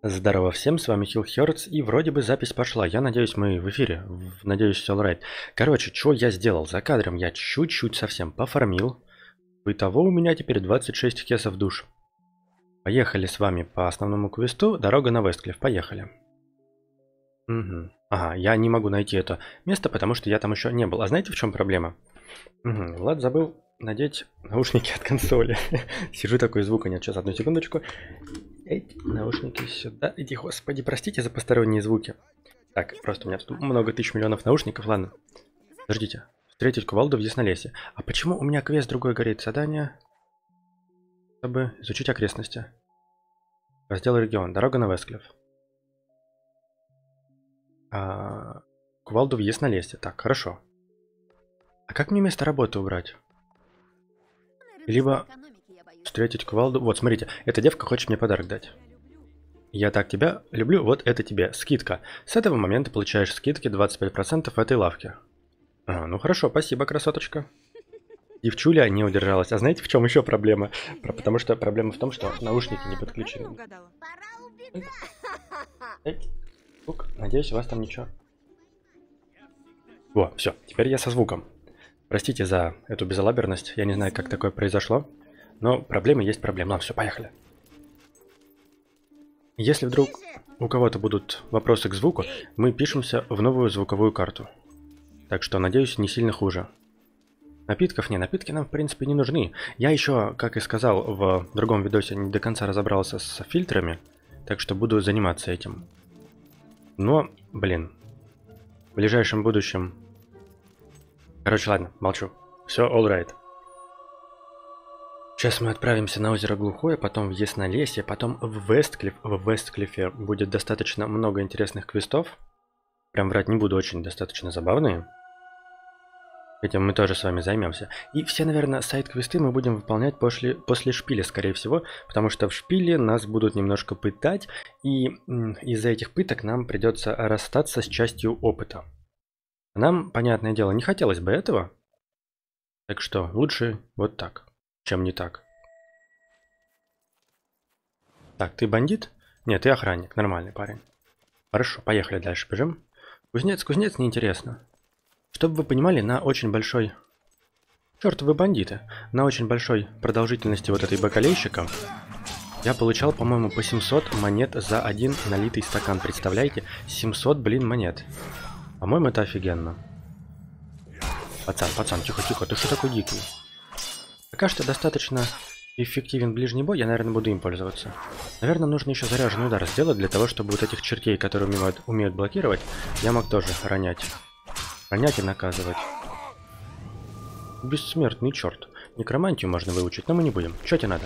Здорово всем, с вами Хилл и вроде бы запись пошла. Я надеюсь, мы в эфире. Надеюсь, все alright. Короче, что я сделал? За кадром я чуть-чуть совсем пофармил. Итого у меня теперь 26 кесов душ. Поехали с вами по основному квесту. Дорога на Вестклифф. Поехали. Угу. Ага, я не могу найти это место, потому что я там еще не был. А знаете, в чем проблема? Угу. Влад забыл надеть наушники от консоли. Сижу, такой звука нет. Сейчас, одну секундочку. Эти наушники сюда. Иди, господи, простите за посторонние звуки. Так, просто у меня тут много тысяч миллионов наушников. Ладно. Подождите. Встретить кувалду в Яснолесье. А почему у меня квест другой горит? Задание, чтобы изучить окрестности. Раздел регион. Дорога на Вестклифф. Кувалду в Яснолесье. Так, хорошо. А как мне место работы убрать? Либо встретить кувалду. Вот, смотрите, эта девка хочет мне подарок дать. Я так тебя люблю, вот это тебе. Скидка. С этого момента получаешь скидки 25% в этой лавке. Ну хорошо, спасибо, красоточка. Девчуля не удержалась. А знаете, в чем еще проблема? Потому что проблема в том, что наушники не подключены. Надеюсь, у вас там ничего. Во, все, теперь я со звуком. Простите за эту безалаберность. Я не знаю, как такое произошло. Но проблемы есть проблемы. Ладно, все, поехали. Если вдруг у кого-то будут вопросы к звуку, мы пишемся в новую звуковую карту. Так что, надеюсь, не сильно хуже. Напитков не, напитки нам в принципе не нужны. Я еще, как и сказал в другом видосе, не до конца разобрался с фильтрами, так что буду заниматься этим. Но, блин, в ближайшем будущем... Короче, ладно, молчу. Все alright. Сейчас мы отправимся на озеро Глухое, потом в Яснолесье, потом в Вестклифф. В Вестклиффе будет достаточно много интересных квестов. Прям врать не буду, очень достаточно забавные. Этим мы тоже с вами займемся. И все, наверное, сайт-квесты мы будем выполнять после шпиля, скорее всего, потому что в шпиле нас будут немножко пытать, и из-за этих пыток нам придется расстаться с частью опыта. Нам, понятное дело, не хотелось бы этого, так что лучше вот так, чем не так. Так, ты бандит? Нет, ты охранник, нормальный парень. Хорошо, поехали дальше, бежим. Кузнец, кузнец, неинтересно. Чтобы вы понимали, на очень большой... Чёртовы бандиты. На очень большой продолжительности вот этой бакалейщика я получал, по-моему, по 700 монет за один налитый стакан. Представляете? 700, блин, монет. По-моему, это офигенно. Пацан, тихо, ты что такой дикий? Пока что достаточно эффективен ближний бой, я, наверное, буду им пользоваться. Наверное, нужно еще заряженный удар сделать для того, чтобы вот этих чертей, которые умеют блокировать, я мог тоже ронять. Ронять и наказывать. Бессмертный черт. Некромантию можно выучить, но мы не будем. Что тебе надо?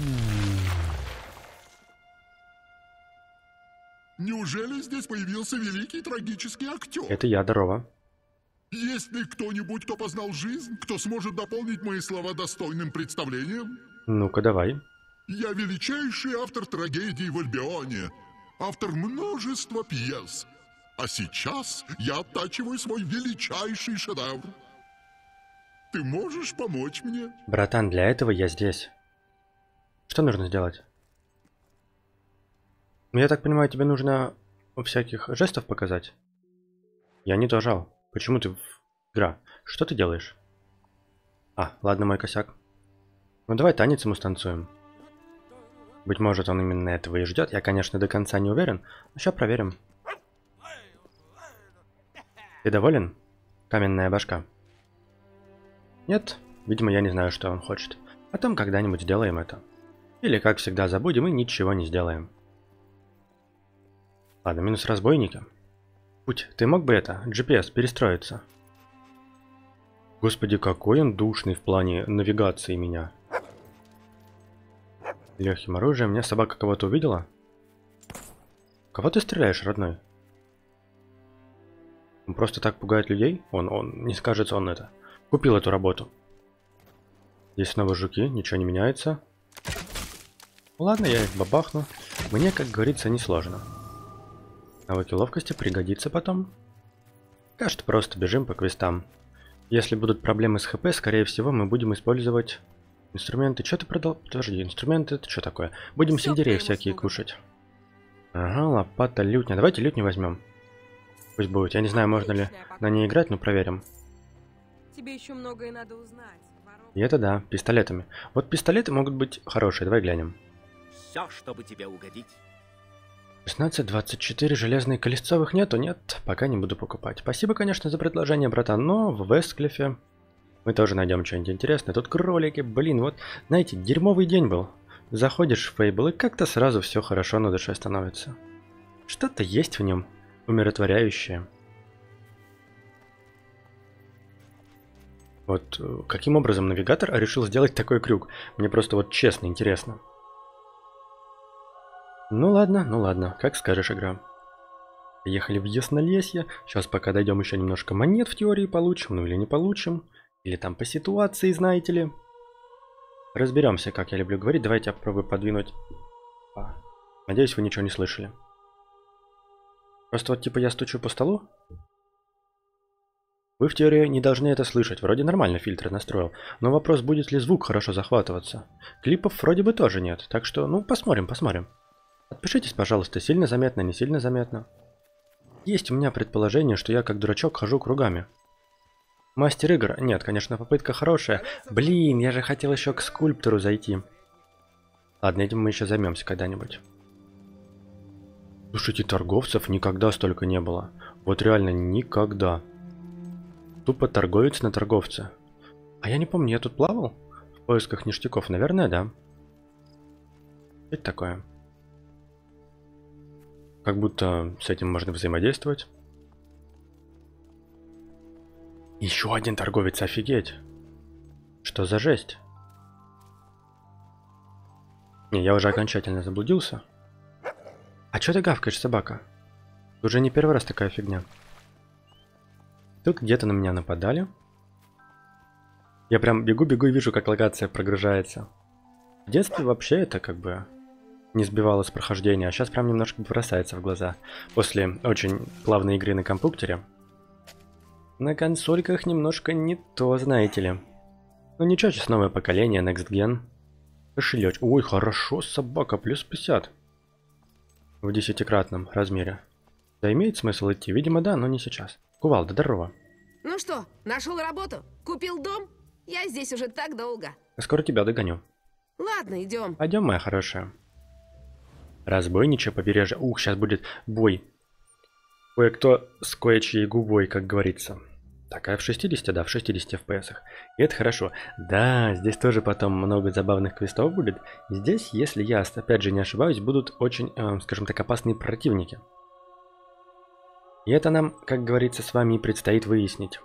Неужели здесь появился великий трагический актер? Это я, здорово. Есть ли кто-нибудь, кто познал жизнь, кто сможет дополнить мои слова достойным представлением? Ну-ка, давай. Я величайший автор трагедий в Альбионе, автор множества пьес. А сейчас я оттачиваю свой величайший шедевр. Ты можешь помочь мне? Братан, для этого я здесь. Что нужно сделать? Ну, я так понимаю, тебе нужно всяких жестов показать? Я не то жал. Почему ты в игра? Что ты делаешь? Ладно, мой косяк. Ну, давай танец ему станцуем. Быть может, он именно этого и ждет. Я, конечно, до конца не уверен. Но сейчас проверим. Ты доволен? Каменная башка. Нет? Видимо, я не знаю, что он хочет. Потом когда-нибудь сделаем это. Или, как всегда, забудем и ничего не сделаем. Ладно, минус разбойники. Путь, ты мог бы это, GPS, перестроиться? Господи, какой он душный в плане навигации меня. Легким оружием. Меня собака кого-то увидела? Кого ты стреляешь, родной? Он просто так пугает людей? Он не скажется, он это. Купил эту работу. Здесь снова жуки, ничего не меняется. Ладно, я их бабахну. Мне, как говорится, не сложно. Навыки ловкости пригодится потом. Пока что просто бежим по квестам. Если будут проблемы с ХП, скорее всего, мы будем использовать инструменты. Что ты продал? Подожди, инструменты это что такое? Будем сельдерей всякие кушать. Ага, лопата лютня. Давайте лютню возьмем. Пусть будет. Я не знаю, можно ли на ней играть, но проверим. Тебе еще многое надо узнать. И это да, пистолетами. Вот пистолеты могут быть хорошие. Давай глянем. Все, чтобы тебе угодить. 16-24, железных колесцовых нету? Нет, пока не буду покупать. Спасибо, конечно, за предложение, братан, но в Вестклифе мы тоже найдем что-нибудь интересное. Тут кролики, блин, вот, знаете, дерьмовый день был. Заходишь в Фейбл, и как-то сразу все хорошо на душе становится. Что-то есть в нем умиротворяющее. Вот каким образом навигатор решил сделать такой крюк? Мне просто вот честно интересно. Ну ладно, как скажешь, игра. Поехали в Яснолесье. Сейчас пока дойдем еще немножко монет в теории получим, ну или не получим. Или там по ситуации, знаете ли. Разберемся, как я люблю говорить. Давайте я попробую подвинуть. Надеюсь, вы ничего не слышали. Просто вот типа я стучу по столу. Вы в теории не должны это слышать. Вроде нормально фильтры настроил. Но вопрос, будет ли звук хорошо захватываться. Клипов вроде бы тоже нет. Так что, ну, посмотрим. Отпишитесь, пожалуйста, сильно заметно, не сильно заметно. Есть у меня предположение, что я как дурачок хожу кругами. Мастер игр? Нет, конечно, попытка хорошая. Блин, я же хотел еще к скульптору зайти. Ладно, этим мы еще займемся когда-нибудь. Слушайте, торговцев никогда столько не было. Вот реально никогда. Тупо торговец на торговца. А я не помню, я тут плавал? В поисках ништяков, наверное, да. Это такое. Как будто с этим можно взаимодействовать. Еще один торговец, офигеть. Что за жесть? Не, я уже окончательно заблудился. А чё ты гавкаешь, собака? Уже не первый раз такая фигня. Тут где-то на меня нападали. Я прям бегу и вижу, как локация прогружается. В детстве вообще это как бы не сбивало с прохождения, а сейчас прям немножко бросается в глаза. После очень плавной игры на компьютере. На консольках немножко не то, знаете ли. Ну ничего, сейчас новое поколение, Next Gen. Кошелёч. Ой, хорошо, собака, плюс 50. В 10-кратном размере. Да имеет смысл идти? Видимо, да, но не сейчас. Кувалда, здорово. Ну что, нашел работу? Купил дом? Я здесь уже так долго. Скоро тебя догоню. Ладно, идем. Пойдем, моя хорошая. Разбойничье побережье. Ух, сейчас будет бой. Кое-кто с кое-чьей губой, как говорится. Так, а в 60, да, в 60 FPS. И это хорошо. Да, здесь тоже потом много забавных квестов будет. Здесь, если я, опять же, не ошибаюсь, будут очень, скажем так, опасные противники. И это нам, как говорится, с вами и предстоит выяснить.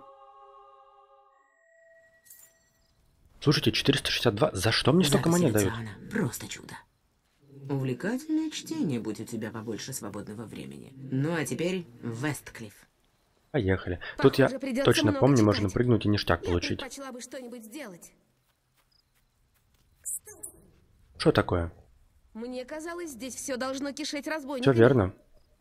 Слушайте, 462. За что мне столько монет дают? Просто чудо. Увлекательное чтение, будь у тебя побольше свободного времени. Ну а теперь Вестклифф. Поехали. Тут я точно помню, можно прыгнуть и ништяк получить. Я предпочла бы что-нибудь сделать. Что такое? Мне казалось, здесь все должно кишеть Все разбойниками. верно.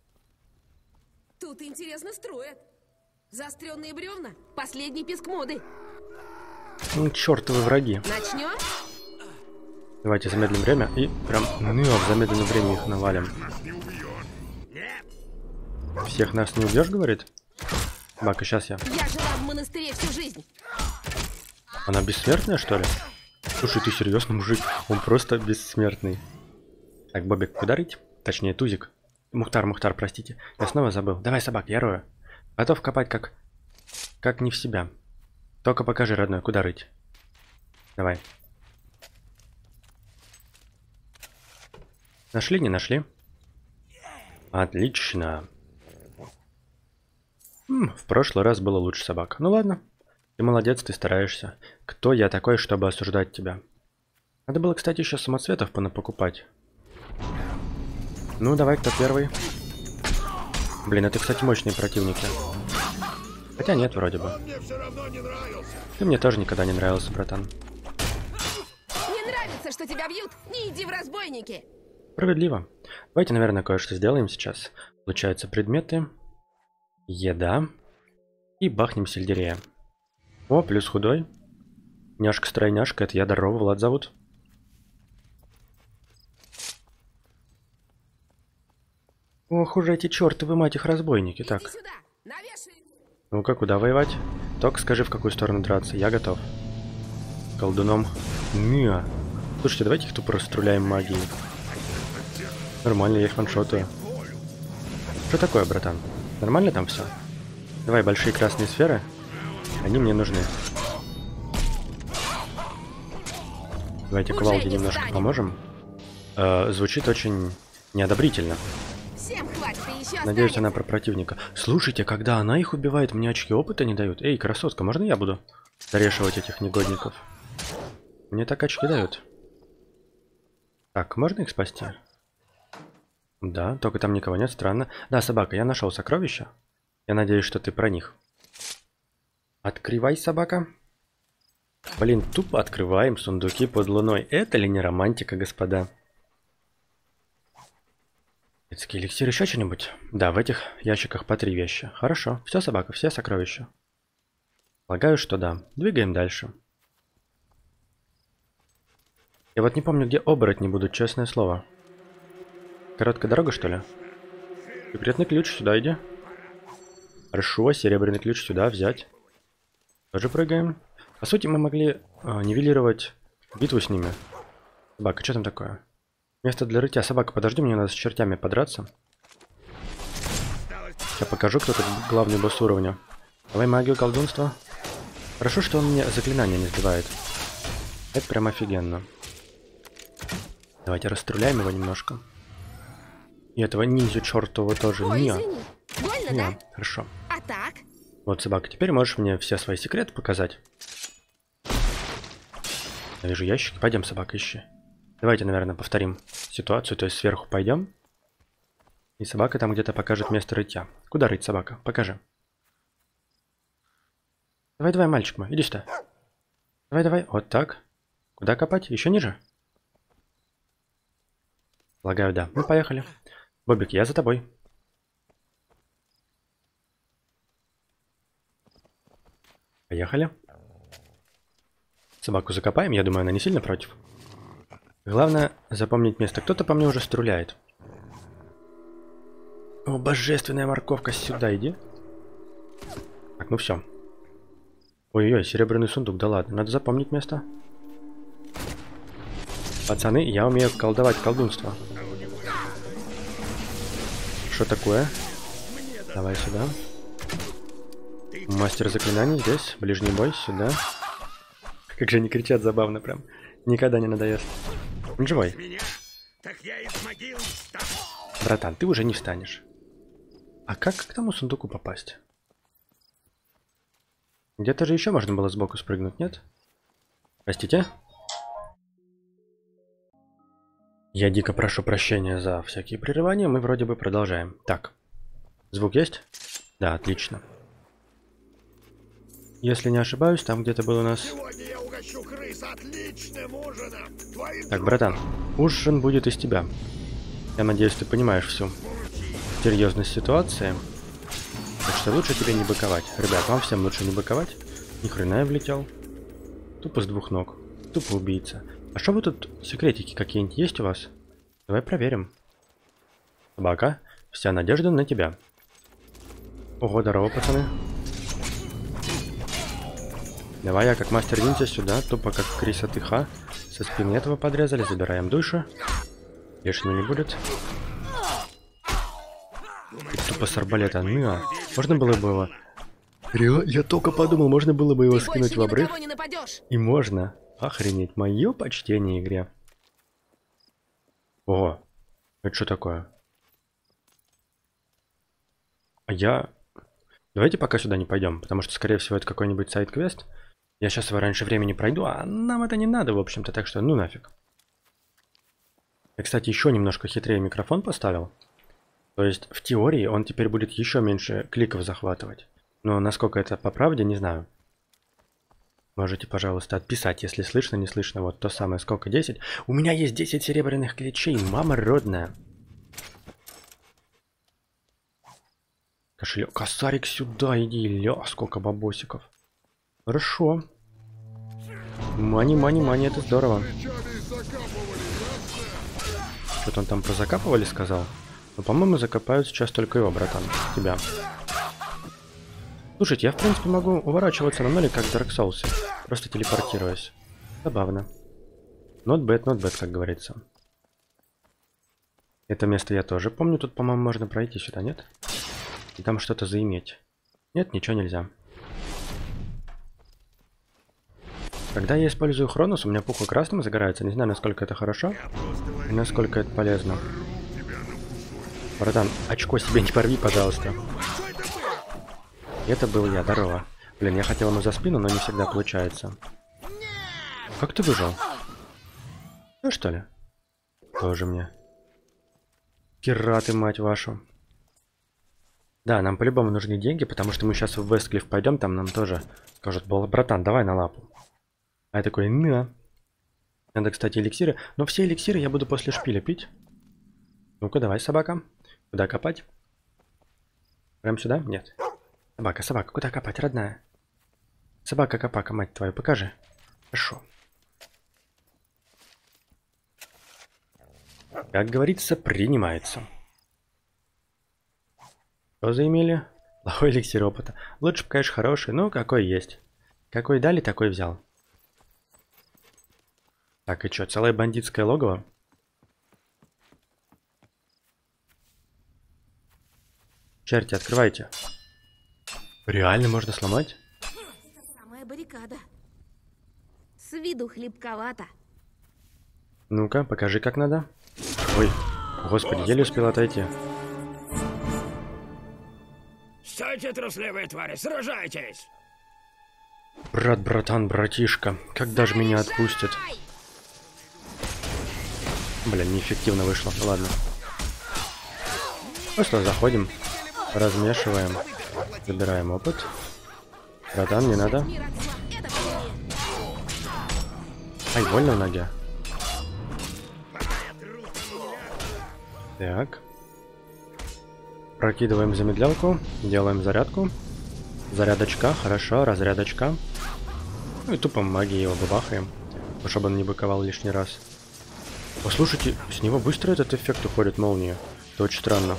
Тут интересно строят. Заостренные бревна. Последний писк моды. Ну, чертовы враги. Начнем? Давайте замедлим время и прям в замедленном времени их навалим. Всех нас не убьешь, говорит? Бака, сейчас я. Я жила в монастыре всю жизнь. Она бессмертная, что ли? Слушай, ты серьезно, мужик? Он просто бессмертный. Так, Бобик, куда рыть? Точнее, Тузик. Мухтар, простите. Я снова забыл. Давай, собак, я рою. Готов копать как не в себя. Только покажи, родной, куда рыть. Давай. Нашли, не нашли? Отлично. В прошлый раз было лучше, собак. Ну ладно. Ты молодец, ты стараешься. Кто я такой, чтобы осуждать тебя? Надо было, кстати, еще самоцветов понапокупать. Ну, давай, кто первый? Блин, это, кстати, мощные противники. Хотя нет, вроде бы. Ты мне тоже никогда не нравился, братан. Не нравится, что тебя бьют? Не иди в разбойники. Справедливо. Давайте, наверное, кое-что сделаем сейчас. Получаются предметы. Еда. И бахнем сельдерея. О, плюс худой. Няшка-стройняшка, это я, здорово, Влад зовут. Ох уж эти чертовы мать их разбойники. Так, Иди сюда, навешай. ну-ка, куда воевать? Только скажи, в какую сторону драться. Я готов. Колдуном. Не. Слушайте, давайте их тупо расстреляем магией. Нормально, я их ваншотаю. Что такое, братан? Нормально там все? Давай, большие красные сферы. Они мне нужны. Давайте Уже кувалде не немножко встанем. поможем. Звучит очень неодобрительно. Всем хватит, и еще Надеюсь, останется. она про противника. Слушайте, когда она их убивает, мне очки опыта не дают. Эй, красотка, можно я буду дорешивать этих негодников? Мне так очки дают. Так, можно их спасти? Да, только там никого нет, странно. Да, собака, я нашел сокровища. Я надеюсь, что ты про них. Открывай, собака. Блин, тупо открываем сундуки под луной. Это ли не романтика, господа? Эликсир, еще что-нибудь? Да, в этих ящиках по 3 вещи. Хорошо. Все, собака, все сокровища. Полагаю, что да. Двигаем дальше. Я вот не помню, где оборотни будут, честное слово. Короткая дорога, что ли? Секретный ключ, сюда иди. Хорошо, серебряный ключ сюда взять. Тоже прыгаем. По сути, мы могли нивелировать битву с ними. Собака, что там такое? Место для рытья. Собака, подожди, мне надо с чертями подраться. Сейчас покажу, кто тут главный босс уровня. Давай магию, колдунство. Хорошо, что он мне заклинания не сбивает. Это прям офигенно. Давайте расстреляем его немножко. И этого ниндзю чертового тоже. Ой, Не. извини. Больно, Не. да? Хорошо. А так? Вот, собака, теперь можешь мне все свои секреты показать. Я вижу ящики. Пойдем, собака, ищи. Давайте, наверное, повторим ситуацию. То есть сверху пойдем. И собака там где-то покажет место рытья. Куда рыть, собака? Покажи. Давай, давай, мальчик мой, иди сюда. Давай, давай. Вот так. Куда копать? Еще ниже? Полагаю, да. Ну, поехали. Бобик, я за тобой. Поехали. Собаку закопаем, я думаю, она не сильно против. Главное запомнить место. Кто-то по мне уже стреляет. О, божественная морковка, сюда иди. Так, ну все. Ой-ой, серебряный сундук, да ладно, надо запомнить место. Пацаны, я умею колдовать, колдунство. Что такое? Давай сюда. Мастер заклинаний здесь, ближний бой, сюда. Как же они кричат забавно прям. Никогда не надоест. Он живой. Братан, ты уже не встанешь. А как к тому сундуку попасть? Где-то же еще можно было сбоку спрыгнуть, нет? Простите? Я дико прошу прощения за всякие прерывания, мы вроде бы продолжаем. Так, звук есть? Да, отлично. Если не ошибаюсь, там где-то был у нас... Так, братан, ужин будет из тебя. Я надеюсь, ты понимаешь всю серьезность ситуации. Так что лучше тебе не быковать. Ребят, вам всем лучше не быковать. Ни хрена я влетел. Тупо с двух ног. Тупо убийца. А что вы тут, секретики какие-нибудь есть у вас? Давай проверим. Собака, вся надежда на тебя. Ого, здорово, пацаны. Давай я как мастер ниндзя сюда, тупо как Криса Тыха. Со спины этого подрезали, забираем душу. Лишнего не будет. И тупо с арбалета. Ну, можно было бы его... Я только подумал, можно было бы его Ты скинуть больше в ни на обрыв. кого не нападешь. И можно. Охренеть, мое почтение игре. Ого, это что такое? А я... Давайте пока сюда не пойдем, потому что, скорее всего, это какой-нибудь сайд-квест. Я сейчас его раньше времени пройду, а нам это не надо, в общем-то, так что ну нафиг. Я, кстати, еще немножко хитрее микрофон поставил. То есть, в теории, он теперь будет еще меньше кликов захватывать. Но насколько это по правде, не знаю. Можете, пожалуйста, отписать, если слышно, не слышно. Вот то самое, сколько, 10? У меня есть 10 серебряных ключей, мама родная. Кошелек. Косарик сюда, иди, ля, сколько бабосиков. Хорошо. Мани, мани, мани, это здорово. Что-то он там про закапывали сказал. Но, по-моему, закопают сейчас только его, братан. Тебя. Слушайте, я, в принципе, могу уворачиваться на ноле, как в Dark Souls. Просто телепортируясь. Забавно. Not bad, как говорится. Это место я тоже помню. Тут, по-моему, можно пройти сюда, нет? И там что-то заиметь. Нет, ничего нельзя. Когда я использую Хронос, у меня пухло красным загорается. Не знаю, насколько это хорошо и насколько это полезно. Братан, очко себе не порви, пожалуйста. Это был я, здорово. Блин, я хотел ему за спину, но не всегда получается. Как ты бежал? Ну что ли? Тоже мне. Пираты, мать вашу. Да, нам по-любому нужны деньги, потому что мы сейчас в Вестклифф пойдем, там нам тоже скажут, братан, давай на лапу. А я такой, на. Надо, кстати, эликсиры. Но все эликсиры я буду после шпиля пить. Ну-ка, давай, собака. Куда копать? Прям сюда? Нет. Собака, куда копать, родная? Собака-копака, мать твою, покажи. Хорошо. Как говорится, принимается. Что заимели? Плохой эликсир опыта. Лучше бы, конечно, хороший, но какой есть. Какой дали, такой взял. Так, и что, целое бандитское логово? Черти, открывайте. Реально можно сломать? Самая баррикада. С виду хлебковато. Ну-ка, покажи, как надо. Ой, господи, еле успел отойти. Стойте, трусливые твари, сражайтесь! Братан, братишка, когда же меня отпустят? Блин, неэффективно вышло, ну ладно. Просто заходим, размешиваем, забираем опыт. Братан, не надо. Ай, больно в ноге. Так. Прокидываем замедлялку, делаем зарядку. Зарядочка, хорошо, разрядочка. Ну и тупо магией его бабахаем, чтобы он не быковал лишний раз. Послушайте, с него быстро этот эффект уходит, молния. Это очень странно.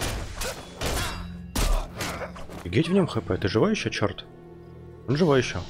Офигеть в нем хп, ты живой еще, черт? Он живой еще.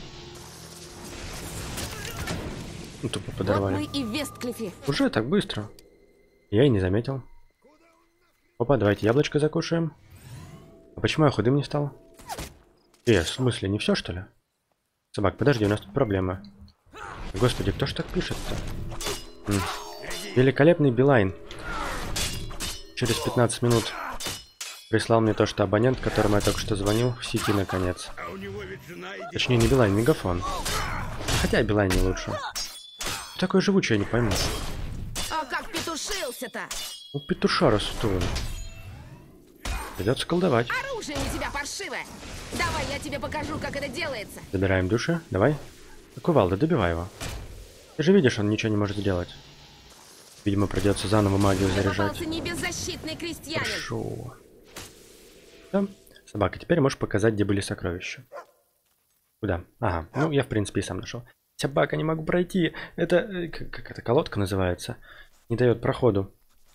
Ну, тупо подорвали. Вот мы и в Вестклиффе. Уже так быстро. Я и не заметил. Опа, давайте яблочко закушаем. А почему я худым не стал? В смысле, не все, что ли? Собак, подожди, у нас тут проблема. Господи, кто ж так пишет-то? Великолепный Билайн. Через 15 минут прислал мне то, что абонент, которому я только что звонил, в сети наконец. Точнее, не Билайн, Мегафон. Хотя Билайн не лучше. Такой живучий, я не пойму. А как петушился-то? Ну, петушара сутулый. Придется колдовать. Оружие у тебя паршивое. Давай, я тебе покажу, как это делается. Забираем души, давай. Кувалда, добивай его. Ты же видишь, он ничего не может сделать. Видимо, придется заново магию заряжать. Не беззащитный крестьянин. Хорошо. Да. Собака, теперь можешь показать, где были сокровища. Куда? Ага, ну я в принципе и сам нашел. Собака, не могу пройти. Это, как эта колодка называется? Не дает проходу.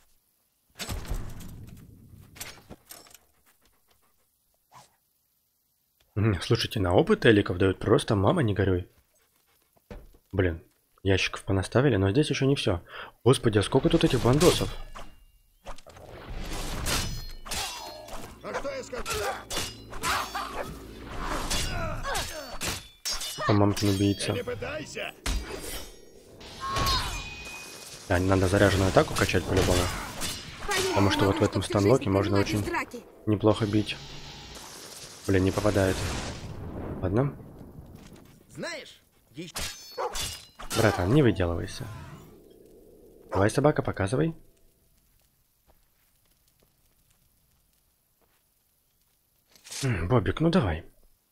Слушайте, на опыт эликов дают просто, мама, не горюй. Блин, ящиков понаставили, но здесь еще не все. Господи, а сколько тут этих бандосов? А мамкин убийца. Да, надо заряженную атаку качать по-любому. Потому что вот в этом станлоке можно очень неплохо бить. Блин, не попадает. Ладно. Знаешь, Братан, не выделывайся. Давай, собака, показывай. Бобик, ну давай.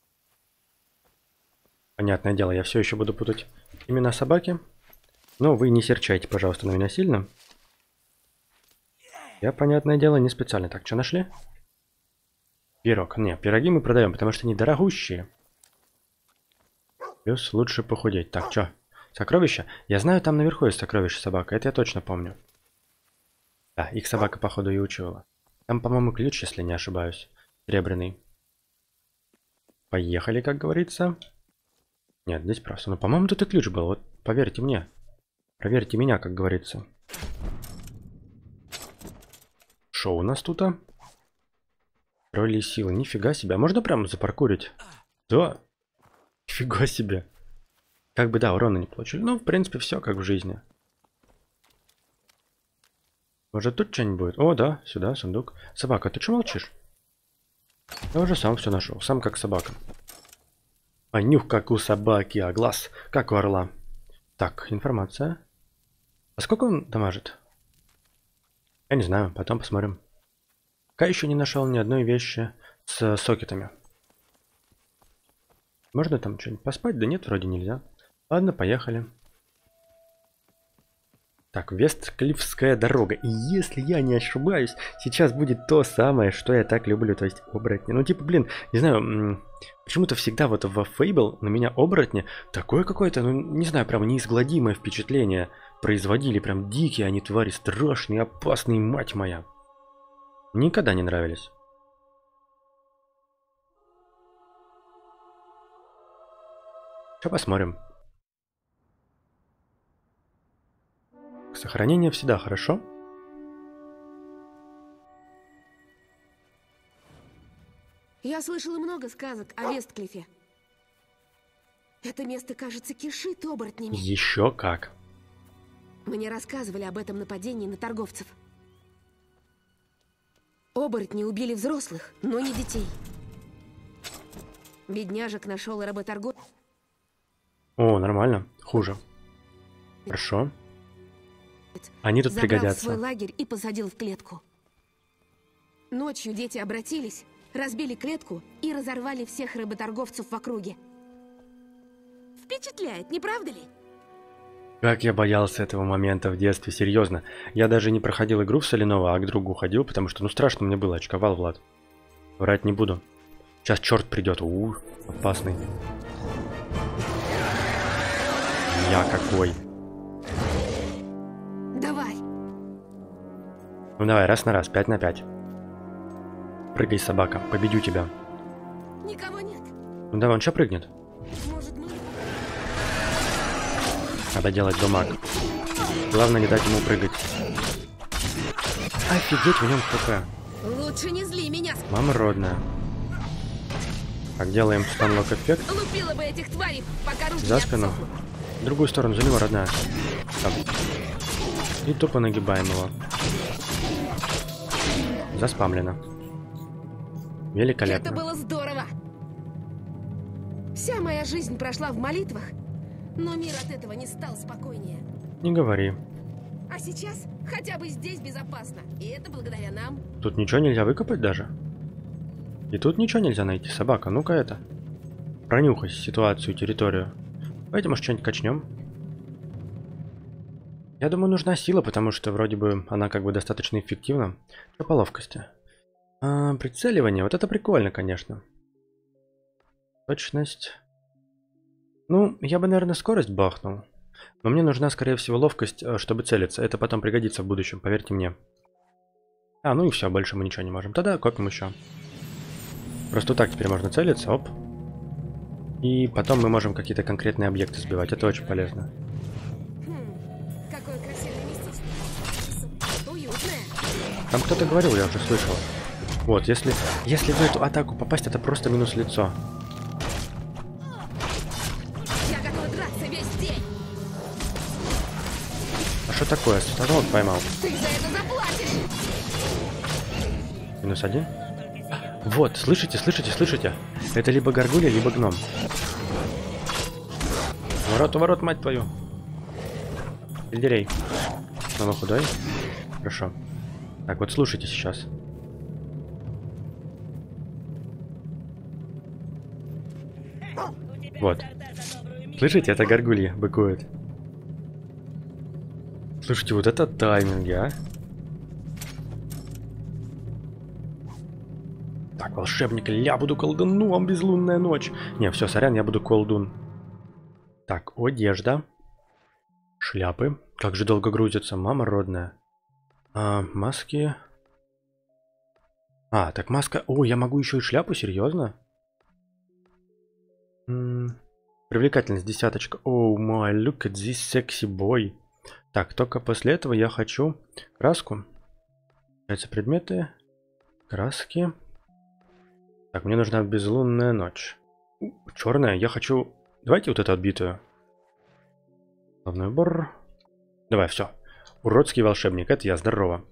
Понятное дело, я все еще буду путать имена собаки. Но вы не серчайте, пожалуйста, на меня сильно. Я, понятное дело, не специально. Так, что нашли? Пирог. Не, пироги мы продаем, потому что они дорогущие. Плюс лучше похудеть. Так, что? Сокровища? Я знаю, там наверху есть сокровища собака. Это я точно помню. Да, их собака, походу, и учила. Там, по-моему, ключ, если не ошибаюсь. Серебряный. Поехали, как говорится. Нет, здесь просто. Ну, по-моему, тут и ключ был. Вот поверьте мне. Проверьте меня, как говорится. Что у нас тут? Роли и силы. Нифига себе. А можно прям запаркурить? Да. Нифига себе. Как бы, да, урона не получили. Ну, в принципе, все как в жизни. Может, тут что-нибудь будет? О, да, сюда, сундук. Собака, ты что молчишь? Я уже сам все нашел. Сам как собака. А нюх как у собаки, а глаз как у орла. Так, информация. А сколько он дамажит? Я не знаю, потом посмотрим. Пока еще не нашел ни одной вещи с сокетами. Можно там что-нибудь поспать? Да нет, вроде нельзя. Ладно, поехали. Так, Вестклифская дорога. И если я не ошибаюсь, сейчас будет то самое, что я так люблю, то есть оборотни. Ну, типа, блин, не знаю, почему-то всегда вот в Fable на меня оборотни такое какое-то, ну, не знаю, прям неизгладимое впечатление производили. Прям дикие они твари, страшные, опасные, мать моя. Никогда не нравились. Сейчас посмотрим. Сохранение всегда хорошо. Я слышала много сказок о Вестклифе. Это место, кажется, кишит оборотнями. Еще как. Мне рассказывали об этом нападении на торговцев. Оборотни убили взрослых, но не детей. Бедняжек нашел работорговец. О, нормально. Хуже. Хорошо. Они тут Забрал пригодятся. в свой лагерь и посадил в клетку. Ночью дети обратились, разбили клетку и разорвали всех рыботорговцев в округе. Впечатляет, не правда ли? Как я боялся этого момента в детстве, серьезно. Я даже не проходил игру в Соленово, а к другу ходил, потому что, ну, страшно мне было, очковал Влад. Врать не буду. Сейчас черт придет. Опасный. Я какой. Давай. Ну давай, раз на раз, 5 на 5. Прыгай, собака, победю тебя. Никого нет. Ну давай, он сейчас прыгнет. Может, мы... Надо делать домаг. Главное не дать ему прыгать. Офигеть, в нем ХП. Лучше не зли меня. Мама родная. Так, делаем станлок эффект. Лупила бы этих тварей, пока руки За не спину. отсохнут. В другую сторону, за него, родная. Так. И тупо нагибаем его. Заспамлено. Великолепно. Это было здорово. Вся моя жизнь прошла в молитвах, но мир от этого не стал спокойнее. Не говори. А сейчас хотя бы здесь безопасно. И это благодаря нам. Тут ничего нельзя выкопать даже? И тут ничего нельзя найти. Собака, ну-ка это. Пронюхай ситуацию, территорию. Давайте, может, что-нибудь качнем. Я думаю, нужна сила, потому что вроде бы она как бы достаточно эффективна. Что по ловкости? Прицеливание. Вот это прикольно, конечно. Точность. Ну, я бы, наверное, скорость бахнул. Но мне нужна, скорее всего, ловкость, чтобы целиться. Это потом пригодится в будущем, поверьте мне. Ну и все, больше мы ничего не можем. Тогда копим еще. Просто так теперь можно целиться, оп. И потом мы можем какие-то конкретные объекты сбивать. Это очень полезно. Какое красивое местечко. Уютное. Там кто-то говорил, я уже слышал. Вот, если в эту атаку попасть, это просто минус лицо. Я готова драться весь день. А что такое? Станок поймал. Ты за это заплатишь. Минус 1. Вот, слышите, слышите, слышите? Это либо горгулья, либо гном. Ворот, мать твою. Сельдерей. Снова худой. Хорошо. Так, вот слушайте сейчас. Вот. Слышите, это горгулья быкует. Слушайте, вот это тайминги, а? Так, волшебник, я буду колдуном, безлунная ночь. Не, все, сорян, я буду колдун. Так, одежда. Шляпы. Как же долго грузится, мама родная. Маски. А, так маска... О, я могу еще и шляпу, серьезно? Привлекательность, 10. О, май, look at this sexy boy. Так, только после этого я хочу краску. Предметы. Краски. Так, мне нужна безлунная ночь. Черная, я хочу... Давайте вот эту отбитую. Головной убор. Давай, все. Уродский волшебник, это я, здорово.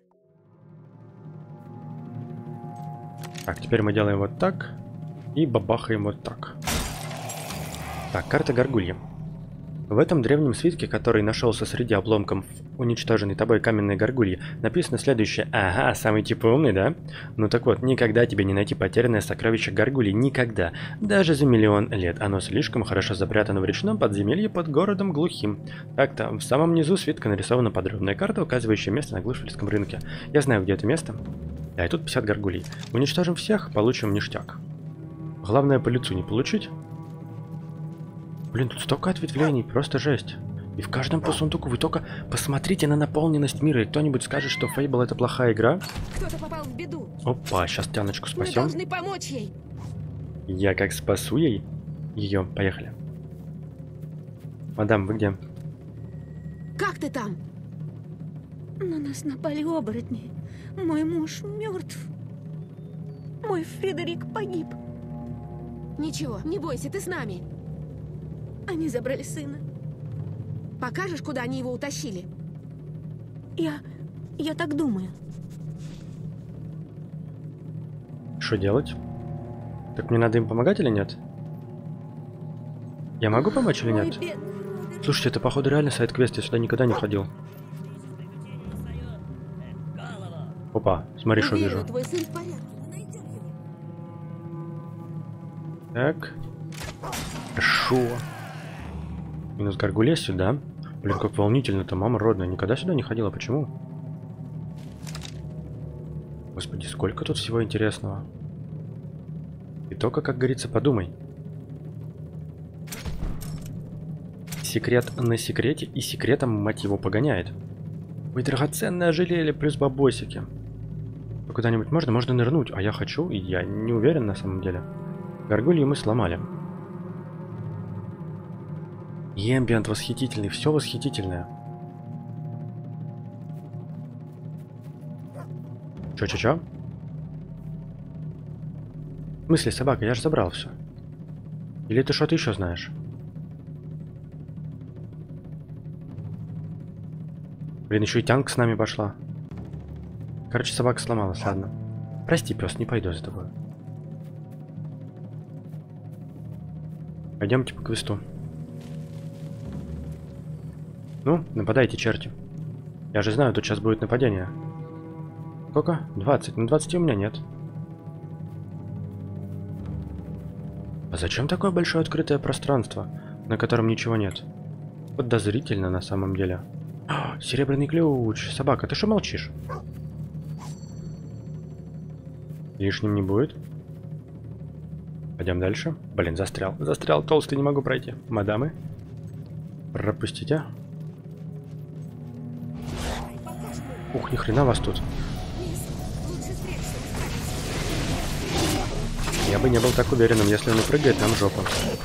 Так, теперь мы делаем вот так. И бабахаем вот так. Так, карта Гаргульи. В этом древнем свитке, который нашелся среди обломков уничтоженной тобой каменной горгульи, написано следующее. Ага, самый типа умный, да? Ну так вот, никогда тебе не найти потерянное сокровище горгульи. Никогда. Даже за 1 000 000 лет. Оно слишком хорошо запрятано в речном подземелье под городом глухим. Так-то, в самом низу свитка нарисована подробная карта, указывающая место на Глушфельском рынке. Я знаю, где это место. Да, и тут 50 горгулей. Уничтожим всех, получим ништяк. Главное, по лицу не получить. Блин, тут столько ответвлений, просто жесть. И в каждом по сундуку вы только посмотрите на наполненность мира, и кто-нибудь скажет, что Fable это плохая игра. Кто-то попал в беду. Опа, сейчас Тяночку Мы спасем. должны помочь ей. Я как спасу ей ее. Поехали. Мадам, вы где? Как ты там? На нас напали оборотни. Мой муж мертв. Мой Фредерик погиб. Ничего, не бойся, ты с нами. Они забрали сына. Покажешь, куда они его утащили? Я так думаю. Что делать? Так мне надо им помогать или нет? Я могу помочь или нет? Слушайте, это походу реально сайд-квест, я сюда никогда не ходил. Опа, смотри, что Уверена, вижу. твой сын в порядке. Так. Хорошо. Минус горгулья сюда. Блин, как волнительно-то, мама родная. Никогда сюда не ходила, почему? Господи, сколько тут всего интересного. И только, как говорится, подумай. Секрет на секрете, и секретом, мать его, погоняет. Ой, драгоценное ожерелье плюс бабосики. Куда-нибудь можно? Можно нырнуть. А я хочу, и я не уверен на самом деле. Горгулью мы сломали. Эмбиент восхитительный, все восхитительное. Чё? В смысле, собака, я же забрал все. Или ты что-то еще знаешь? Блин, еще и Тянг с нами пошла. Короче, собака сломалась, ладно. Прости, пес, не пойду за тобой. Пойдемте по квесту. Ну, нападайте, черти. Я же знаю, тут сейчас будет нападение. Сколько? 20. Ну, 20 у меня нет. А зачем такое большое открытое пространство, на котором ничего нет? Подозрительно на самом деле. О, серебряный ключ. Собака, ты что молчишь? Лишним не будет. Пойдем дальше. Блин, застрял. Застрял, толстый, не могу пройти. Мадамы, пропустите. Ух, ни хрена вас тут. Я бы не был так уверенным, если он прыгает нам в жопу.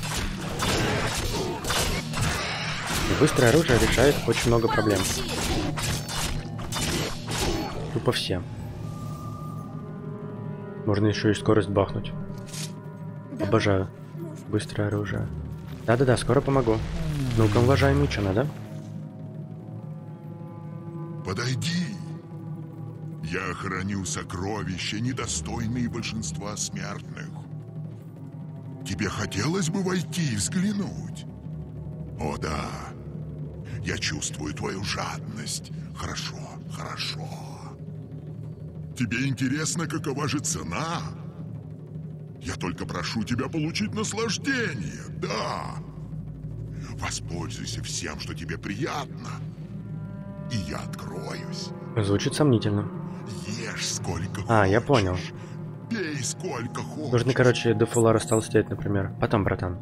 И быстрое оружие решает очень много проблем. Тупо все. Можно еще и скорость бахнуть. Обожаю быстрое оружие. Да-да-да, скоро помогу. Ну-ка, уважаемый, что надо? Подойди. Я храню сокровища, недостойные большинства смертных. Тебе хотелось бы войти и взглянуть? О да, я чувствую твою жадность. Хорошо, хорошо. Тебе интересно, какова же цена? Я только прошу тебя получить наслаждение, да. Воспользуйся всем, что тебе приятно, и я откроюсь. Звучит сомнительно. Ешь сколько хочешь. А, я понял. Пей сколько хочешь. Нужно, короче, до фула растолстеть, например. Потом, братан.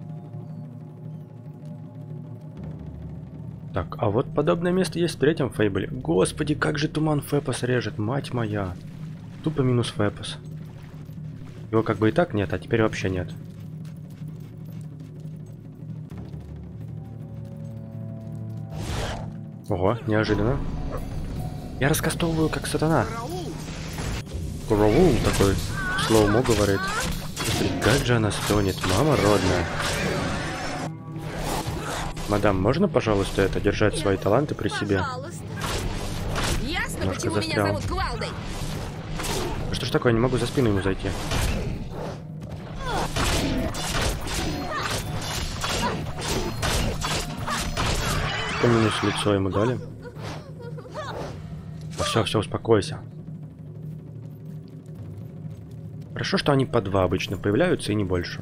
Так, а вот подобное место есть в 3-м Фейбле. Господи, как же туман Фепа срежет, мать моя. Тупо минус вепос. Его как бы и так нет, а теперь вообще нет. Ого, неожиданно. Я раскастовываю как сатана. Караул такой слоумо говорит. Смотри, как же она стонет, мама родная. Мадам, можно, пожалуйста, это держать свои таланты при себе? Пожалуйста. Ясно, Немножко почему меня застрял. зовут Кувалдой. Что ж такое, не могу за спину ему зайти. Минус лицо ему дали. Все, успокойся. Хорошо, что они по 2 обычно появляются и не больше.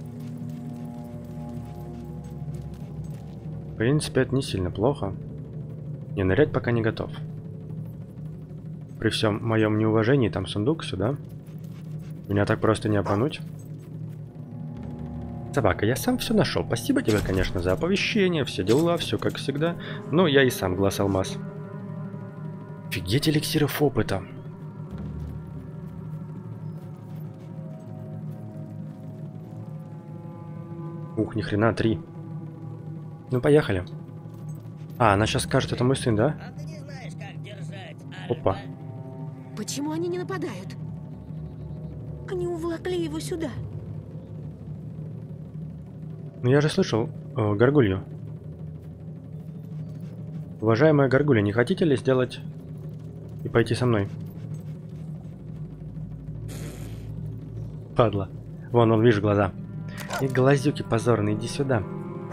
В принципе, это не сильно плохо. Не, нырять пока не готов. При всем моем неуважении, там сундук сюда. Меня так просто не обмануть. Собака, я сам все нашел. Спасибо тебе, конечно, за оповещение, все дела, все как всегда. Но я и сам глаз алмаз. Офигеть эликсиров опыта. Ух, ни хрена, 3. Ну, поехали. А, она сейчас скажет, это мой сын, да? Опа. Почему они не нападают? Они уволокли его сюда. Ну, я же слышал горгулью. Уважаемая горгулья, не хотите ли сделать и пойти со мной? Падла. Вон, вижу глаза. И глазюки позорные, иди сюда.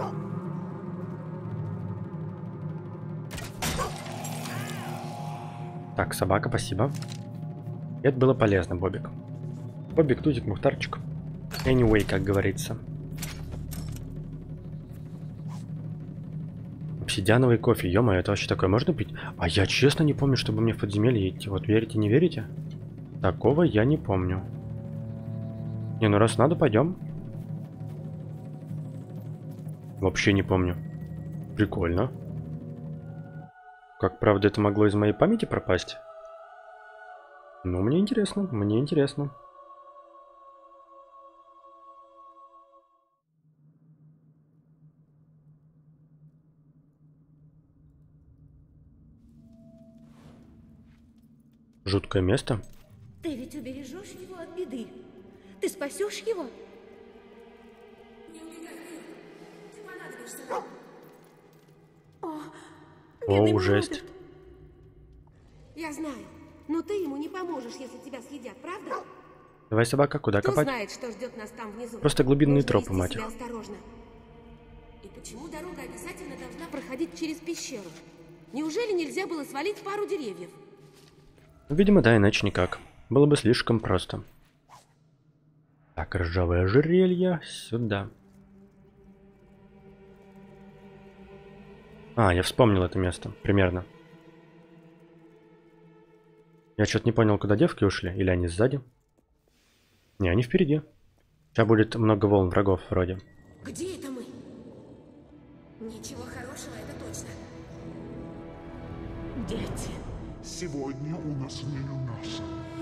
Так, собака, спасибо. Это было полезно, Бобик. Бобик, Тутик, Мухтарчик. Anyway, как говорится. Обсидиановый кофе, ё-моё, это вообще такое можно пить? А я честно не помню, чтобы мне в подземелье идти. Вот верите, не верите? Такого я не помню. Не, ну раз надо, пойдем. Вообще не помню. Прикольно. Как, правда, это могло из моей памяти пропасть? Ну, мне интересно, мне интересно. Жуткое место. Ты ведь убережешь его от беды. Ты спасешь его? О, жесть. Я знаю. Но ты ему не поможешь, если тебя съедят, правда? Давай, собака, куда Кто копать? знает, что ждет нас там внизу? Просто глубинные Нужно тропы, вести мать себя их. осторожно. И почему дорога обязательно должна проходить через пещеру? Неужели нельзя было свалить пару деревьев? Видимо, да, иначе никак. Было бы слишком просто. Так, ржавое ожерелье сюда. А, я вспомнил это место, примерно. Я что-то не понял, куда девки ушли, или они сзади? Не, они впереди. Сейчас будет много волн врагов вроде. Где это мы? Ничего хорошего, это точно. Дети. Сегодня у нас меню мясо.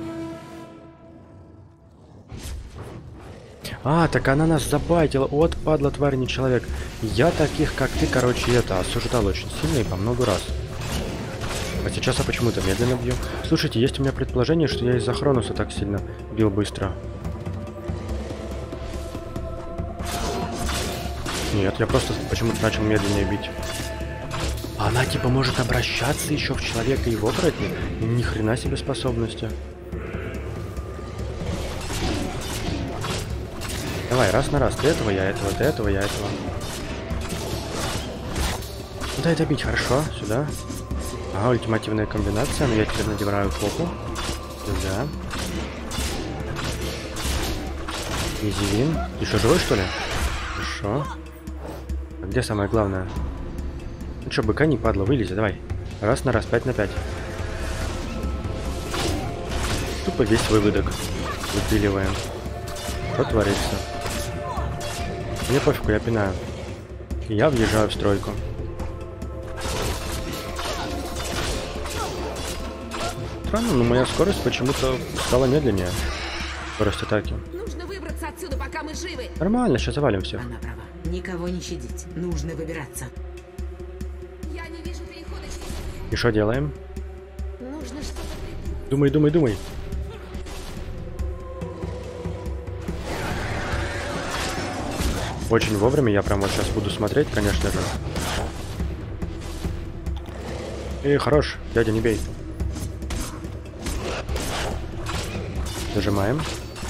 А, так она нас забайтила. Вот, падла, тварь, не человек. Я таких, как ты, короче, это осуждал очень сильно и по много раз. А сейчас я почему-то медленно бью. Слушайте, есть у меня предположение, что я из-за Хронуса так сильно бил быстро. Нет, я просто почему-то начал медленнее бить. Она типа может обращаться еще в человека и в оборотни? Ни хрена себе способности. Давай, раз на раз. Ты этого, я этого, ты этого, я этого. Дай добить, хорошо. Сюда. Ага, ультимативная комбинация. Но я теперь надеваю попу. Сюда. Изивин. Ты что, живой, что ли? Хорошо. А где самое главное? Ну что, быка не падла, вылези, давай. Раз на раз, 5 на 5. Тупо весь свой выдох выпиливаем. Что творится? Мне пофигу, я пинаю. И я въезжаю в стройку. Странно, но моя скорость почему-то стала медленнее. Скорость атаки. Нужно выбраться отсюда, пока мы живы. Нормально, сейчас завалим всех. Она права. Никого не щадить. Нужно выбираться. Я не вижу переходочки. И что делаем? Нужно что-то придумать. Думай, думай, думай. Очень вовремя, я прям вот сейчас буду смотреть, конечно же. Хорош, дядя, не бей. Зажимаем.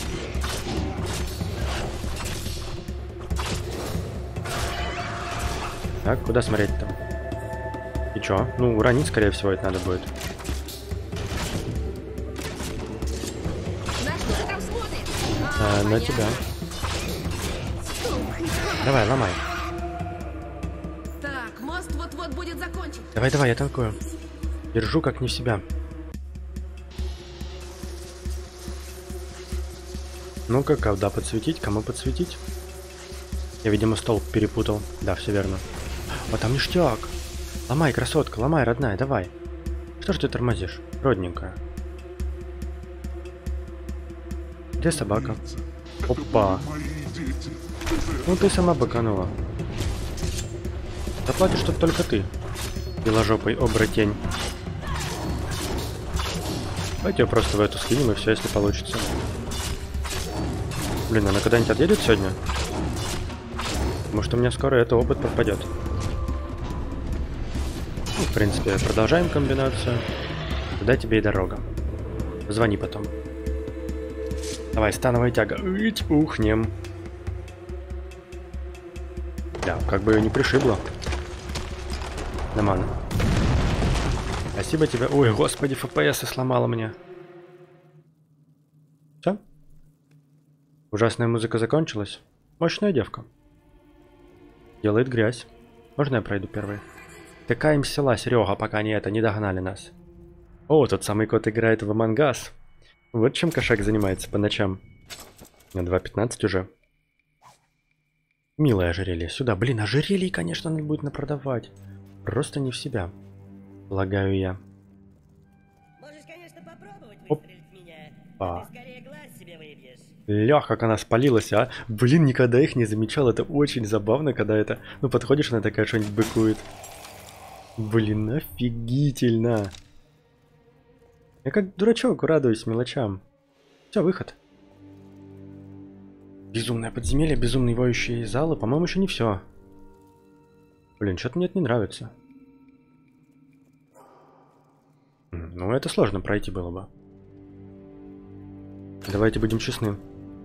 Так, куда смотреть-то? И чё? Ну, уронить, скорее всего, это надо будет. На что ты там смотришь? На понятно. тебя. Давай, ломай. Так, мост вот-вот будет закончен. Давай, давай, я танкую. Держу как не в себя. Ну-ка, куда подсветить? Кому подсветить? Я, видимо, столб перепутал. Да, все верно. Вот там ништяк. Ломай, красотка, ломай, родная, давай. Что ж ты тормозишь, родненькая? Где собака? Опа. Мои дети. Ну ты сама быканула. Заплатишь тут только ты. Беложопый оборотень. Давайте ее просто в эту скинем и все, если получится. Блин, она когда-нибудь отъедет сегодня? Может, у меня скоро это опыт пропадет. Ну, в принципе, продолжаем комбинацию. Туда тебе и дорога. Звони потом. Давай, становая тяга. Ить, ухнем. Да, как бы ее не пришибло. Нормально. Спасибо тебе. Ой, господи, FPS сломала мне. Все? Ужасная музыка закончилась. Мощная девка. Делает грязь. Можно я пройду первый? Такая им села, Серега, пока они не догнали нас. О, тот самый кот играет в Among Us. Вот чем кошак занимается по ночам. На 2.15 уже. Милое ожерелье. Сюда. Блин, ожерелье, конечно, надо будет напродавать. Просто не в себя. Полагаю я. Можешь, конечно, попробовать Оп. выстрелить в меня. А. Ты скорее глаз себе выбьешь. Лях, как она спалилась, а. Блин, никогда их не замечал. Это очень забавно, когда это... Ну, подходишь, она такая что-нибудь быкует. Блин, офигительно. Я как дурачок радуюсь мелочам. Все, выход. Безумное подземелье, безумные воющие залы. По-моему, еще не все. Блин, что-то мне это не нравится. Ну, это сложно пройти было бы. Давайте будем честны.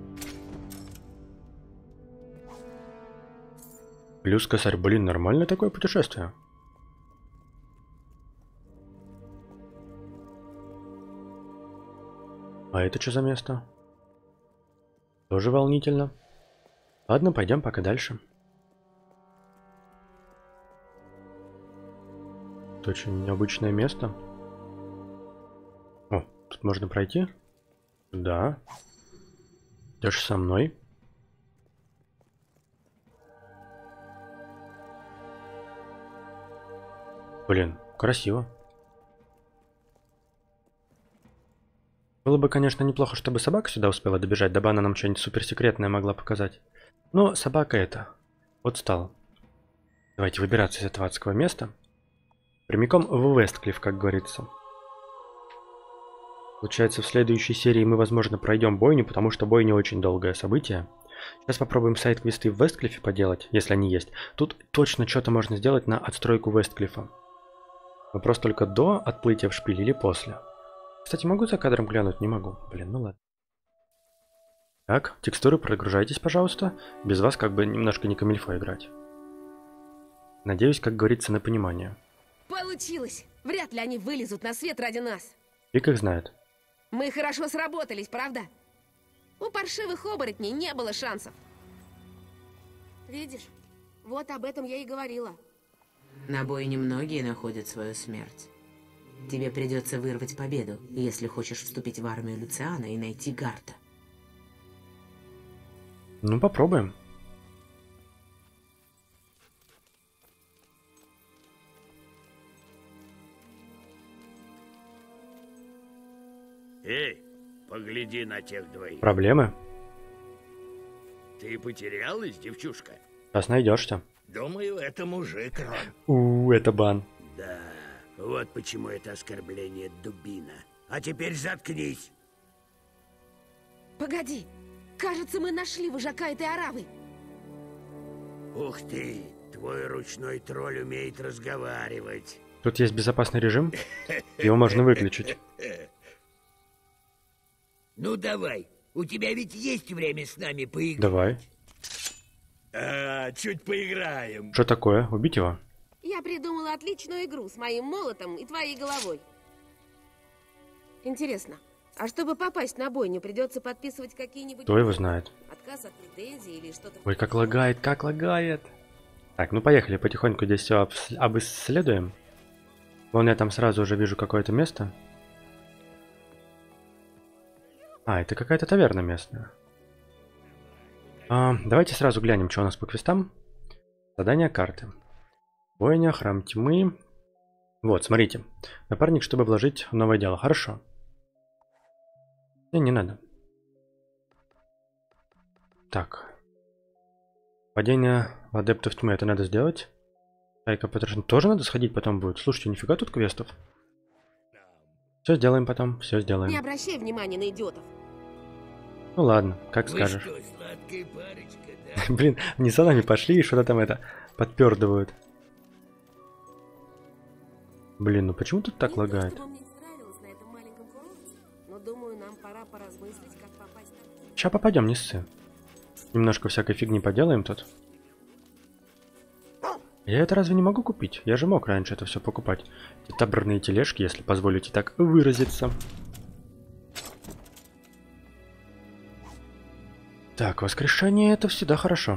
Плюс косарь, блин, нормальное такое путешествие. А это что за место? Тоже волнительно. Ладно, пойдем пока дальше. Это очень необычное место. О, тут можно пройти? Да. Идешь со мной. Блин, красиво. Было бы, конечно, неплохо, чтобы собака сюда успела добежать, дабы она нам что-нибудь суперсекретное могла показать. Но собака это... Вот стал. Давайте выбираться из этого адского места. Прямиком в Вестклифф, как говорится. Получается, в следующей серии мы, возможно, пройдем бойню, потому что бойня очень долгое событие. Сейчас попробуем сайт-квесты в Вестклиффе поделать, если они есть. Тут точно что-то можно сделать на отстройку Вестклиффа. Вопрос только до отплытия в шпиль или после. Кстати, могу за кадром глянуть? Не могу. Блин, ну ладно. Так, текстуры прогружайтесь, пожалуйста. Без вас как бы немножко не камильфо играть. Надеюсь, как говорится, на понимание. Получилось! Вряд ли они вылезут на свет ради нас. Фиг их знает. Мы хорошо сработались, правда? У паршивых оборотней не было шансов. Видишь? Вот об этом я и говорила. На бойне многие находят свою смерть. Тебе придется вырвать победу, если хочешь вступить в армию Люциана и найти Гарта. Ну, попробуем. Эй, погляди на тех двоих. Проблемы? Ты потерялась, девчушка? Сейчас найдешься. Думаю, это мужик, Рон. Это бан. Да, вот почему это оскорбление дубина. А теперь заткнись. Погоди. Кажется, мы нашли вожака этой аравы. Ух ты, твой ручной тролль умеет разговаривать. Тут есть безопасный режим. Его можно выключить. Ну давай, у тебя ведь есть время с нами поиграть. Давай. Чуть поиграем. Что такое? Убить его? Я придумала отличную игру с моим молотом и твоей головой. Интересно, а чтобы попасть на бойню, придется подписывать какие-нибудь... Кто его знает? Отказ от претензий или что-то... Ой, как лагает, как лагает. Так, ну поехали, потихоньку здесь все обисследуем. Вон я там сразу уже вижу какое-то место. Это какая-то таверна местная. Давайте сразу глянем, что у нас по квестам. Задание карты. Бойня, храм тьмы. Вот, смотрите. Напарник, чтобы вложить в новое дело. Хорошо. Не надо. Так. Падение в адептов тьмы. Это надо сделать. Шайка потрошен. Тоже надо сходить потом будет. Слушайте, нифига тут квестов. Все сделаем потом. Все сделаем. Не обращай внимания на идиотов. Ну ладно, как скажешь. Что, сладкая парочка, да? Блин, они за нами пошли и что-то там это подпердывают. Блин, ну почему тут так лагает? Сейчас попадем, не ссы. Немножко всякой фигни поделаем тут. Я это разве не могу купить? Я же мог раньше это все покупать. Эти таборные тележки, если позволите так выразиться. Так, воскрешение это всегда хорошо.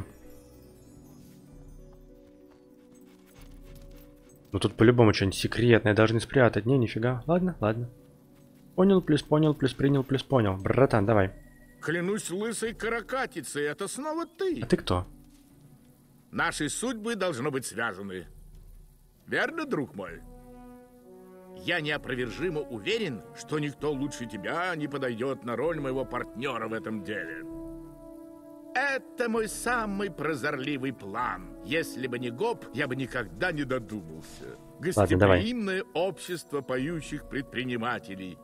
Ну тут по-любому что-нибудь секретное должны спрятать. Не, нифига. Ладно, ладно. Понял, плюс принял, плюс понял. Братан, давай. Клянусь лысой каракатицей, это снова ты. А ты кто? Наши судьбы должны быть связаны. Верно, друг мой? Я неопровержимо уверен, что никто лучше тебя не подойдет на роль моего партнера в этом деле. Это мой самый прозорливый план. Если бы не Гоп, я бы никогда не додумался. Гостеприимное общество поющих предпринимателей.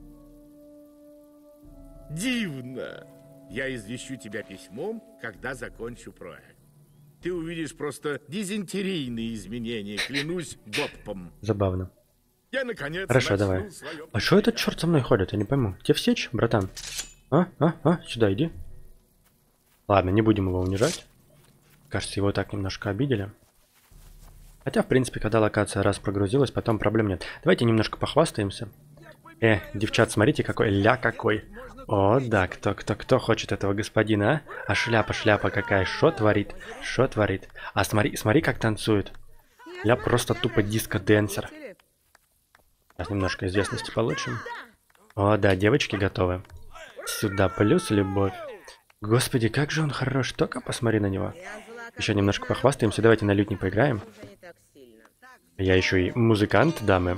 Дивно! Я извещу тебя письмом, когда закончу проект. Ты увидишь просто дизентерийные изменения, клянусь Гоппом. Забавно. Я наконец Хорошо, давай. А что этот черт со мной ходит? Я не пойму. Тебе всечь, братан? Сюда иди. Ладно, не будем его унижать. Кажется, его так немножко обидели. Хотя, в принципе, когда локация раз прогрузилась, потом проблем нет. Давайте немножко похвастаемся. Девчат, смотрите, какой ля какой. О, да, кто хочет этого господина, а? А шляпа какая, шо творит? А смотри, как танцует. Я просто тупо диско-денсер. Сейчас немножко известности получим. О, да, девочки готовы. Сюда плюс любовь. Господи, как же он хорош, только посмотри на него. Еще немножко похвастаемся, давайте на лютне поиграем. Я еще и музыкант, дамы.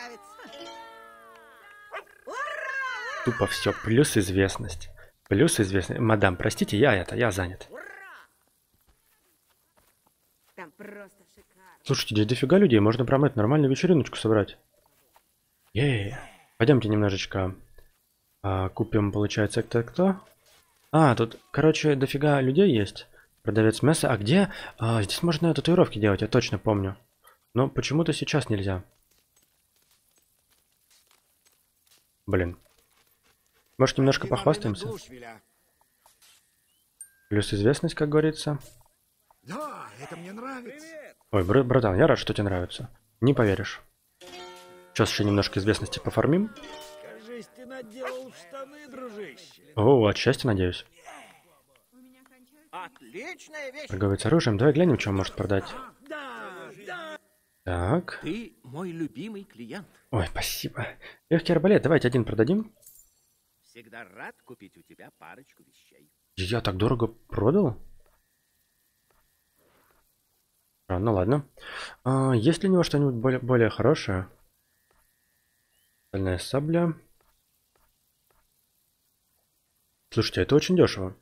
Тупо все, плюс известность. Мадам, простите, я занят. Слушайте, здесь дофига людей, можно прям эту нормальную вечериночку собрать. Пойдемте немножечко купим, получается, кто? Тут, короче, дофига людей есть. Продавец мяса. А где? Здесь можно татуировки делать, я точно помню. Но почему-то сейчас нельзя. Блин. Может, немножко похвастаемся? Плюс известность, как говорится. Да, это мне нравится. Ой, братан, я рад, что тебе нравится. Не поверишь. Сейчас еще немножко известности пофармим. Кажись, ты наделал в штаны, дружище. О, от счастья, надеюсь. Отличная вещь. Торговец оружием. Давай глянем, что он может продать. Так. Ты мой любимый клиент. Ой, спасибо. Легкий арбалет. Давайте один продадим. Всегда рад купить у тебя парочку вещей. Я так дорого продал? Ну ладно. Есть ли у него что-нибудь более хорошее? Стальная сабля. Слушайте, это очень дешево.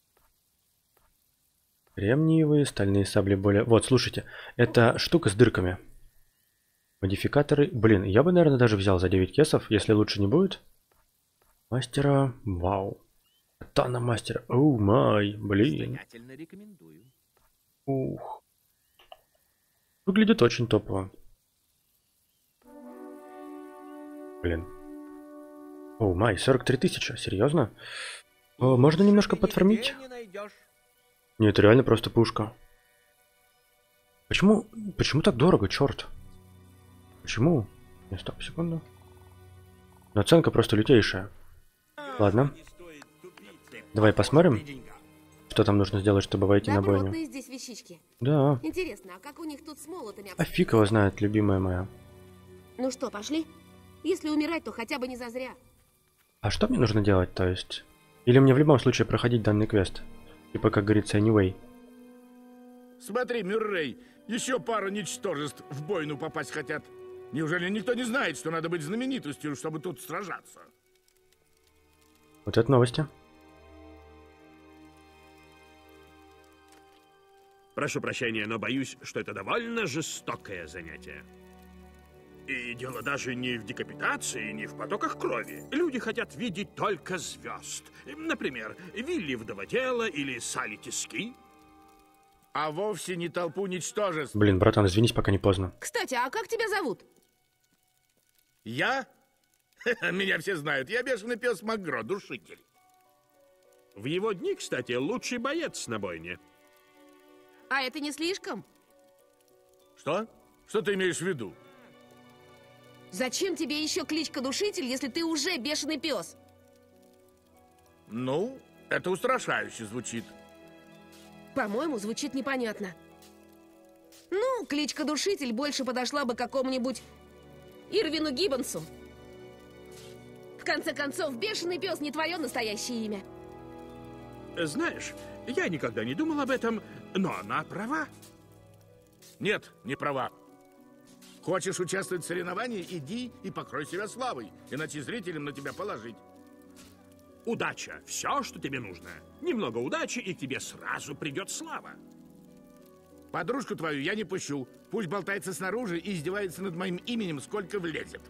Кремниевые, стальные сабли более... Вот, слушайте, это штука с дырками. Модификаторы. Блин, я бы, наверное, даже взял за 9 кесов, если лучше не будет. Мастера. Вау. Катана мастера. Оу май. Блин. Ух. Выглядит очень топово. Блин. Оу май, 43 тысячи. Серьезно? О, можно немножко подфармить? Нет, это реально просто пушка. Почему так дорого, черт? Почему? Не, стоп, секунду. Наценка просто лютейшая. Ладно. Давай посмотрим, что там нужно сделать, чтобы войти на бойню. Здесь вещички. Да. Интересно, а как у них тут с молотами? А фиг его знает, любимая моя. Ну что, пошли? Если умирать, то хотя бы не зазря. А что мне нужно делать, то есть? Или мне в любом случае проходить данный квест? Типа, как говорится, anyway. Смотри, Мюррей, еще пара ничтожеств в бойну попасть хотят. Неужели никто не знает, что надо быть знаменитостью, чтобы тут сражаться? Вот это новости. Прошу прощения, но боюсь, что это довольно жестокое занятие. И дело даже не в декапитации, не в потоках крови. Люди хотят видеть только звезд. Например, Вилли Вдовотела или Салли Тиски. А вовсе не толпу ничтожеств. Блин, братан, извинись, пока не поздно. Кстати, а как тебя зовут? Я? Меня все знают. Я бешеный пес Магро, душитель. В его дни, кстати, лучший боец на бойне. А это не слишком? Что? Что ты имеешь в виду? Зачем тебе еще кличка Душитель, если ты уже бешеный пес? Ну, это устрашающе звучит. По-моему, звучит непонятно. Ну, кличка Душитель больше подошла бы какому-нибудь Ирвину Гиббонсу. В конце концов, бешеный пес не твое настоящее имя. Знаешь, я никогда не думал об этом, но она права. Нет, не права. Хочешь участвовать в соревновании, иди и покрой себя славой, иначе зрителям на тебя положить. Удача – все, что тебе нужно. Немного удачи, и к тебе сразу придет слава. Подружку твою я не пущу. Пусть болтается снаружи и издевается над моим именем, сколько влезет.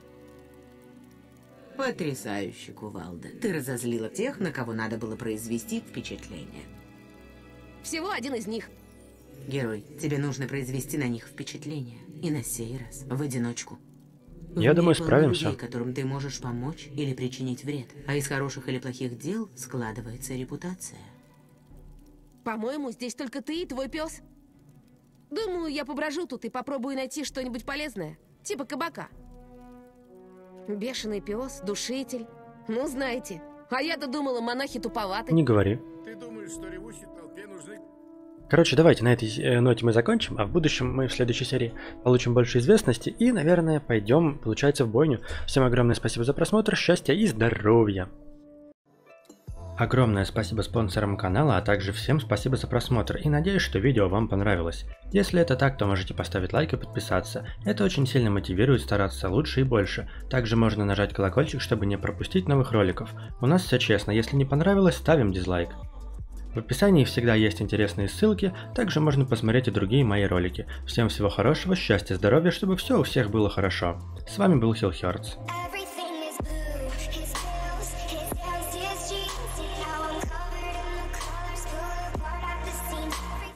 Потрясающе, Кувалда. Ты разозлила тех, на кого надо было произвести впечатление. Всего один из них. Герой, тебе нужно произвести на них впечатление. И на сей раз в одиночку. Я думаю, справимся. Людей, которым ты можешь помочь или причинить вред. А из хороших или плохих дел складывается репутация. По-моему, здесь только ты и твой пес. Думаю, я поброжу тут и попробую найти что-нибудь полезное. Типа кабака. Бешеный пес, душитель. Ну, знаете. А я-то думала, монахи туповаты. Не говори. Ты думаешь, что ревущей толпе нужны... Короче, давайте на этой ноте мы закончим, а в будущем мы в следующей серии получим больше известности и, наверное, пойдем, получается, в бойню. Всем огромное спасибо за просмотр, счастья и здоровья! Огромное спасибо спонсорам канала, а также всем спасибо за просмотр и надеюсь, что видео вам понравилось. Если это так, то можете поставить лайк и подписаться. Это очень сильно мотивирует стараться лучше и больше. Также можно нажать колокольчик, чтобы не пропустить новых роликов. У нас все честно, если не понравилось, ставим дизлайк. В описании всегда есть интересные ссылки, также можно посмотреть и другие мои ролики. Всем всего хорошего, счастья, здоровья, чтобы все у всех было хорошо. С вами был Хилл Хёрдс.